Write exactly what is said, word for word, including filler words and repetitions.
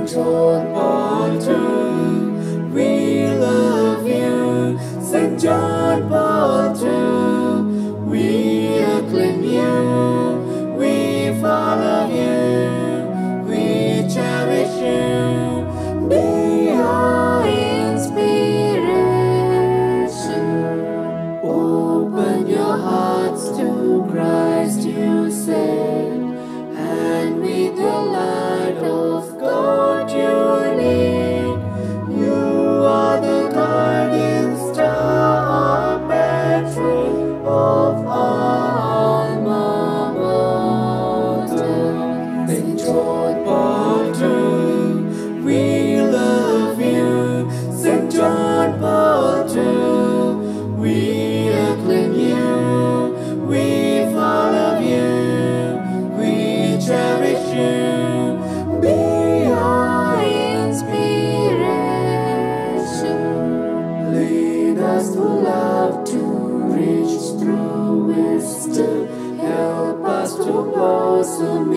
Saint John Paul the Second, we love you. Saint John Paul the Second, we acclaim you. We follow you, we cherish you. Be our inspiration. Open your hearts to Christ you send, and with the light of God you lead. You are the guardian star, our Patron of alma mater. Saint John Paul the Second, we love you. Saint John Paul the Second, we acclaim you. We follow you, we cherish you. Be our inspiration. Lead us to love, to reach through wisdom. Help us to blossom